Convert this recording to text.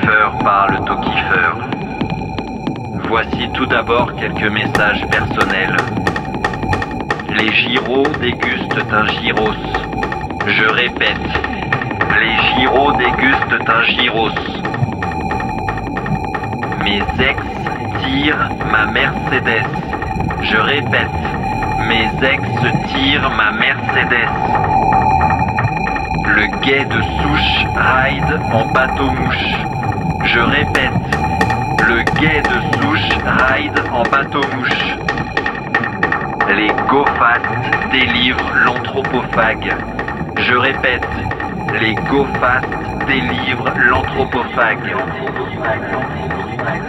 kiffeur parle au kiffeur. Voici tout d'abord quelques messages personnels. Les gyros dégustent un gyros. Je répète, les gyros dégustent un gyros. Mes ex tirent ma Mercedes. Je répète, mes ex tirent ma Mercedes. Le guet de Souche ride en bateau-mouche. Je répète, le guet de Souche ride en bateau-mouche. Les go-fast délivrent l'anthropophage. Je répète, les go-fast délivrent l'anthropophage.